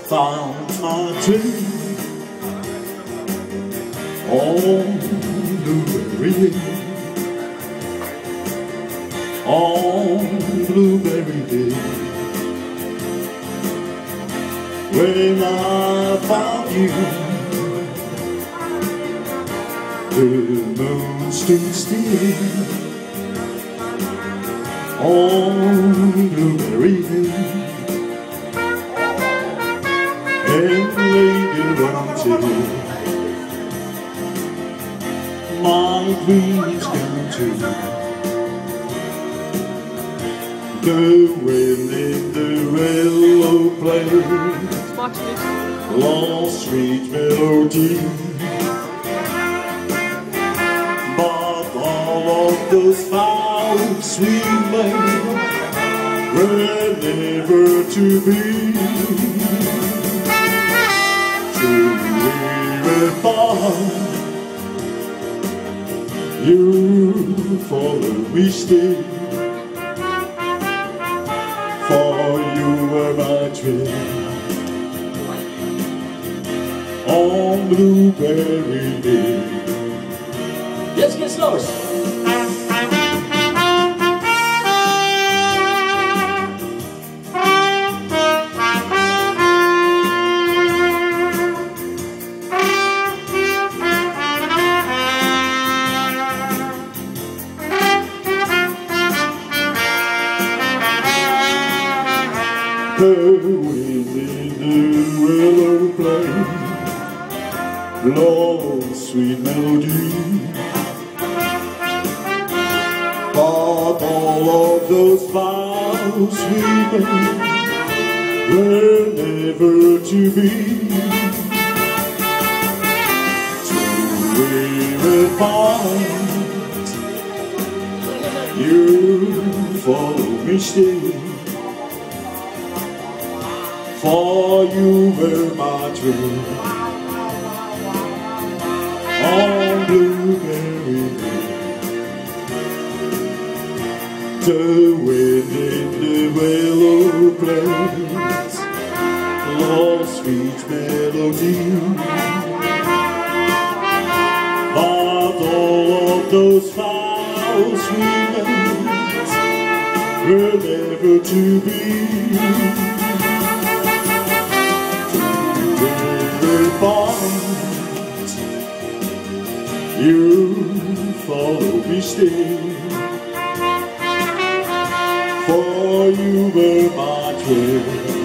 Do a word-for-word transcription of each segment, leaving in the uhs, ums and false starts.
found my tree on blueberry hill, on blueberry hill. When I found you, the moon stood still on blueberry hill, and later until my dreams come true. The wind in the willow plays long sweet melody, but all of those vows we made were never to be. Till we were far, you follow me still, for you were my dream on blueberry hill. Jetzt geht's los! The wind in the willow plays long sweet melody, but all of those vows we made were never to be. Till we were part, you follow me still, for you were my dream on blueberry hill. The wind in the willow plays long sweet melody, but all of those vows we made were never to be. But you follow me still, for you were my dream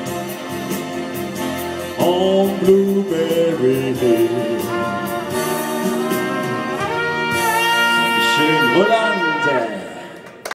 on blueberry hill. Schön, Roland!